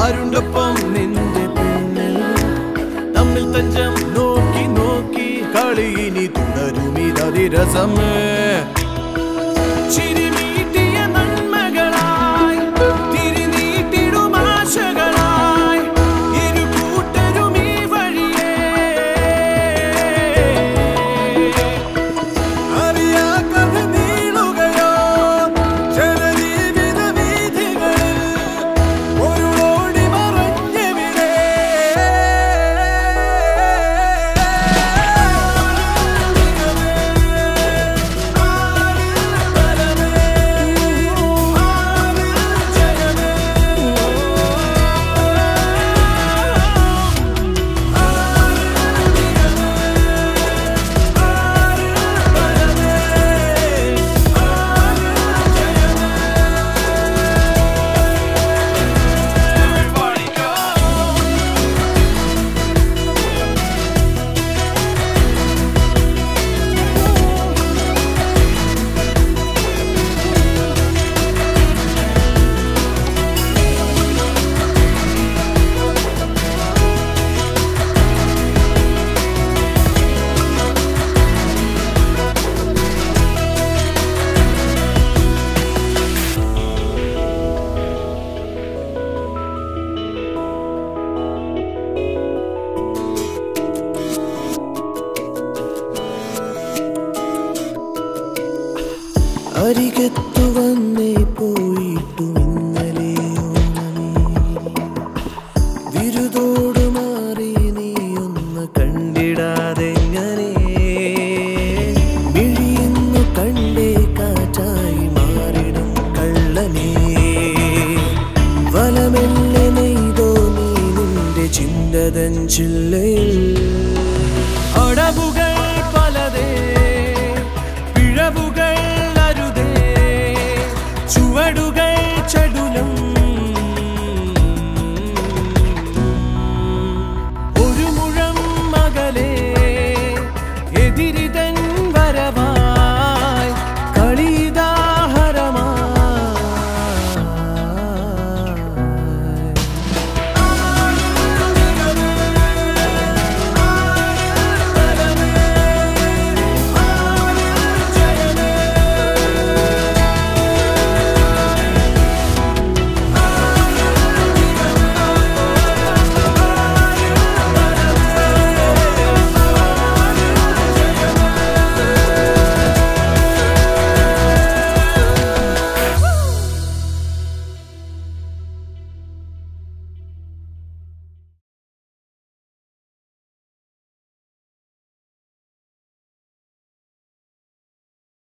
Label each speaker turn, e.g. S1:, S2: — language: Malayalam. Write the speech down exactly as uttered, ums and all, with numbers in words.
S1: ആരുണ്ടൊപ്പം നിന്റെ പിന്നിൽ തമ്മിൽ തഞ്ചം നോക്കി നോക്കി കളിയിനി തുടരുമിതതിരസമേ ചിരിമീട്ടിയ നന്മകളായി തിരിനീട്ടിടും ആശകളായി ഇരു കൂട്ടരും ഈ വഴിയേ അറിയാ കഥ നീളുകയോ ജനജീവിത വീഥികളിൽ ഒരു ഓടി മറഞ്ഞവിടെ അരികത്തു വന്നേ പോയിട്ടു ഇന്നലെ വിരുതോട് മാറി നീ ഒന്ന് കണ്ടിടാതെങ്ങനെ മിഴിയുന്നു കണ്ടേ കാറ്റായി മാറിടും കള്ളനേ വലമെല്ലെ നെയ്തോ നീ നിന്റെ ചിന്തതൻ ചില്ലയിൽ അടവുക